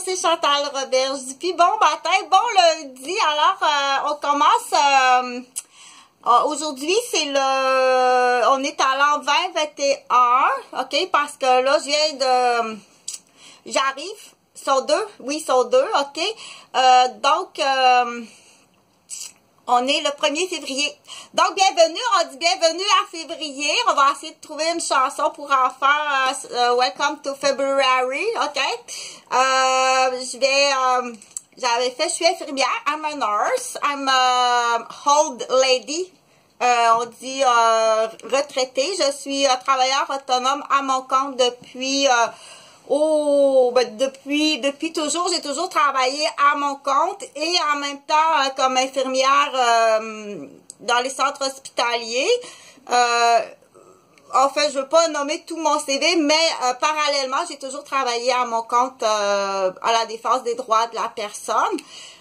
c'est Chantal Roberge. Puis bon matin, bon lundi. Alors, on commence. Aujourd'hui, c'est le... On est à l'an 2021, ok? Parce que là, je viens de... J'arrive. Ils sont deux. Oui, ils sont deux, ok? Donc... on est le 1er février. Donc, bienvenue, on dit bienvenue à février. On va essayer de trouver une chanson pour en faire Welcome to February, ok? Je suis infirmière. I'm a nurse. I'm a old lady. On dit retraitée. Je suis travailleur autonome à mon compte depuis... depuis toujours, j'ai toujours travaillé à mon compte et en même temps comme infirmière dans les centres hospitaliers. En fait, je veux pas nommer tout mon CV, mais parallèlement, j'ai toujours travaillé à mon compte à la défense des droits de la personne.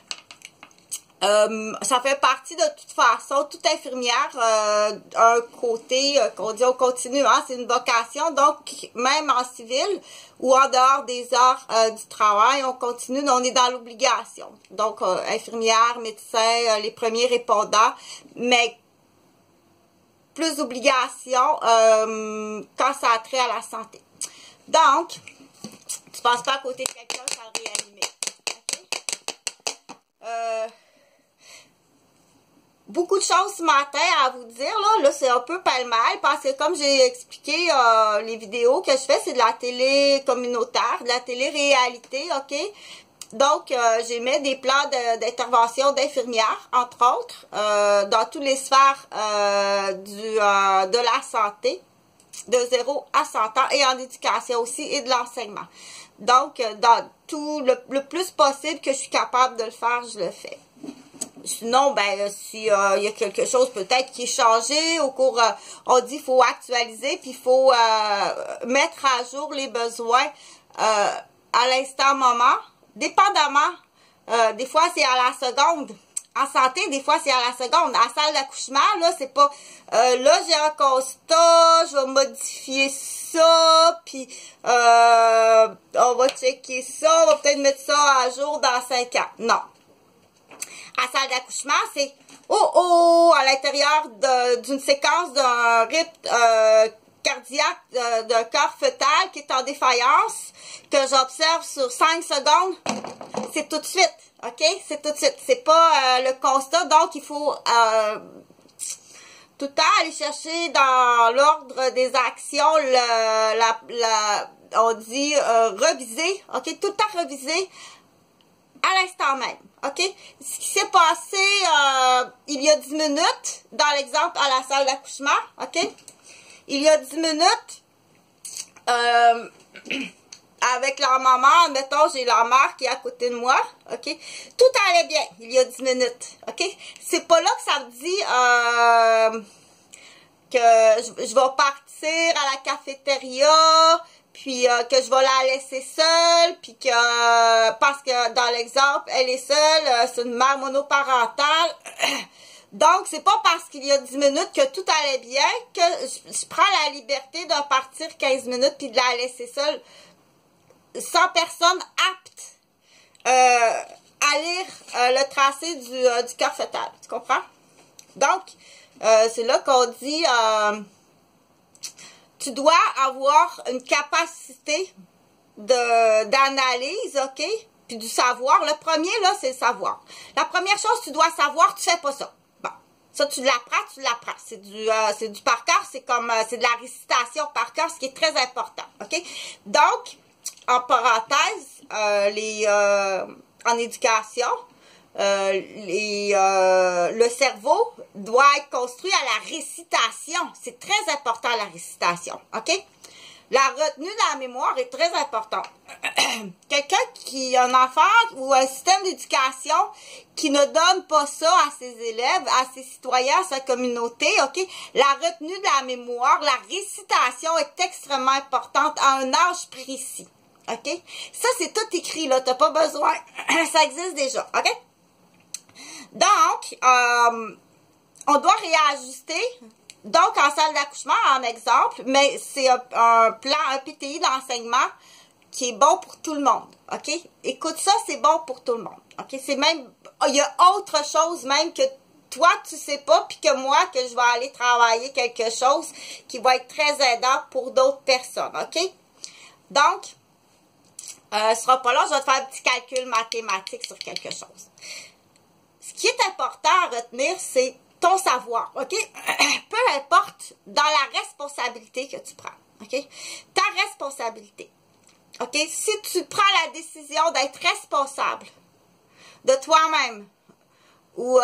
Ça fait partie de toute façon, toute infirmière, un côté qu'on dit on continue, hein, c'est une vocation, donc même en civil ou en dehors des heures du travail, on continue, on est dans l'obligation. Donc infirmière, médecin, les premiers répondants, mais plus d'obligation quand ça a trait à la santé. Donc, tu passes pas à côté de quelqu'un sans le réanimer. Okay? Beaucoup de choses ce matin à vous dire, là c'est un peu pêle-mêle, parce que comme j'ai expliqué, les vidéos que je fais, c'est de la télé communautaire, de la télé-réalité, ok? Donc, j'émets des plans d'intervention d'infirmières, entre autres, dans toutes les sphères de la santé, de 0 à 100 ans, et en éducation aussi, et de l'enseignement. Donc, dans tout le plus possible que je suis capable de le faire, je le fais. Sinon, ben, si y a quelque chose peut-être qui est changé au cours, on dit qu'il faut actualiser, puis il faut mettre à jour les besoins à l'instant moment, dépendamment. Des fois, c'est à la seconde. En santé, des fois, c'est à la seconde. À la salle d'accouchement, là, c'est pas... là, j'ai un constat, je vais modifier ça, puis on va checker ça, on va peut-être mettre ça à jour dans 5 ans. Non. À la salle d'accouchement, c'est à l'intérieur d'une séquence d'un rythme cardiaque d'un cœur fœtal qui est en défaillance, que j'observe sur 5 secondes, c'est tout de suite, ok? C'est tout de suite. C'est pas le constat, donc il faut tout le temps aller chercher dans l'ordre des actions, on dit reviser, ok? Tout le temps reviser à l'instant même, ok? Ce qui s'est passé il y a 10 minutes, dans l'exemple à la salle d'accouchement, ok? Il y a 10 minutes, avec leur maman, admettons, j'ai leur mère qui est à côté de moi, ok? Tout allait bien, il y a 10 minutes, ok? C'est pas là que ça me dit que je vais partir à la cafétéria, puis que je vais la laisser seule, puis que, parce que dans l'exemple, elle est seule, c'est une mère monoparentale. Donc, c'est pas parce qu'il y a 10 minutes que tout allait bien que je prends la liberté de partir 15 minutes puis de la laisser seule, sans personne apte à lire le tracé du cœur fœtal. Tu comprends? Donc, c'est là qu'on dit... tu dois avoir une capacité d'analyse, ok? Puis du savoir. Le premier, là, c'est le savoir. La première chose, tu dois savoir, tu fais pas ça. Bon. Ça, tu l'apprends, tu l'apprends. C'est du par cœur, c'est de la récitation par cœur, ce qui est très important, ok? Donc, en parenthèse, en éducation, le cerveau doit être construit à la récitation. C'est très important, la récitation. OK? La retenue de la mémoire est très importante. Quelqu'un qui a un enfant ou un système d'éducation qui ne donne pas ça à ses élèves, à ses citoyens, à sa communauté, OK? La retenue de la mémoire, la récitation est extrêmement importante à un âge précis. OK? Ça, c'est tout écrit, là. T'as pas besoin. Ça existe déjà. OK? Donc, on doit réajuster. Donc, en salle d'accouchement, en exemple, mais c'est un plan, un PTI d'enseignement qui est bon pour tout le monde, OK? Écoute ça, c'est bon pour tout le monde, OK? C'est même, il y a autre chose même que toi, tu sais pas, puis que moi, que je vais aller travailler quelque chose qui va être très aidant pour d'autres personnes, OK? Donc, ce sera pas long, je vais te faire un petit calcul mathématique sur quelque chose. Ce qui est important à retenir, c'est ton savoir, OK? Peu importe dans la responsabilité que tu prends, OK? Ta responsabilité, OK? Si tu prends la décision d'être responsable de toi-même ou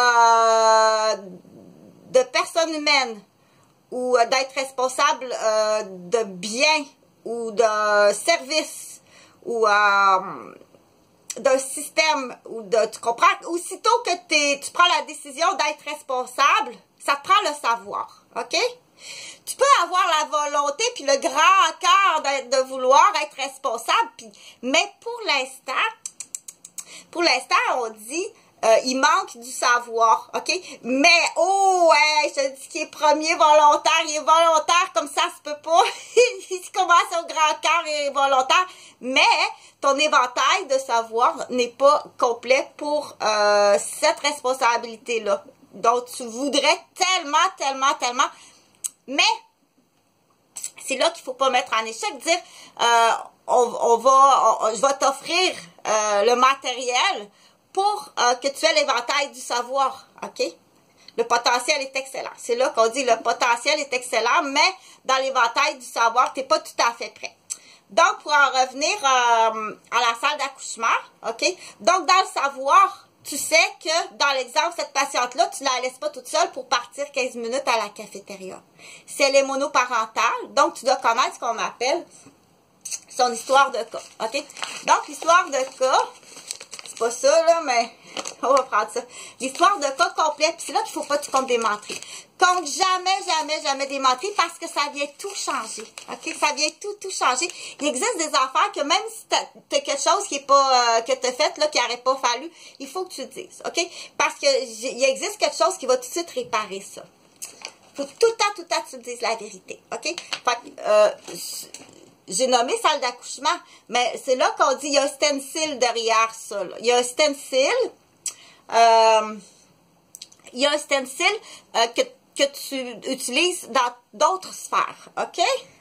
de personnes humaines ou d'être responsable de biens ou de services ou d'un système ou de, tu comprends, aussitôt que tu prends la décision d'être responsable, ça te prend le savoir, OK? Tu peux avoir la volonté puis le grand cœur de vouloir être responsable, mais pour l'instant, on dit il manque du savoir, OK? Mais, oh, ouais, je te dis qu'il est premier volontaire, il est volontaire comme ça se peut pas. Il commence au grand cœur et est volontaire. Mais ton éventail de savoir n'est pas complet pour cette responsabilité-là. Donc, tu voudrais tellement. Mais, c'est là qu'il faut pas mettre en échec, dire, je vais t'offrir le matériel pour que tu aies l'éventail du savoir, OK? Le potentiel est excellent. C'est là qu'on dit le potentiel est excellent, mais dans l'éventail du savoir, tu n'es pas tout à fait prêt. Donc, pour en revenir à la salle d'accouchement, OK? Donc, dans le savoir, tu sais que dans l'exemple, cette patiente-là, tu ne la laisses pas toute seule pour partir 15 minutes à la cafétéria. Si elle est monoparentale, donc tu dois connaître ce qu'on appelle son histoire de cas, OK? Donc, l'histoire de cas, pas ça, là, mais on va prendre ça. L'histoire de cas complète, puis c'est là qu'il ne faut pas que tu comptes des menteries. Compte jamais des menteries parce que ça vient tout changer. OK? Ça vient tout changer. Il existe des affaires que même si tu as quelque chose qui est pas, que tu as fait, là, qui n'aurait pas fallu, il faut que tu le dises. OK? Parce que il existe quelque chose qui va tout de suite réparer ça. Il faut tout le temps, que tu dises la vérité. OK? Fait que, j'ai nommé salle d'accouchement, mais c'est là qu'on dit il y a un stencil derrière ça. Là. Il y a un stencil que tu utilises dans d'autres sphères, OK?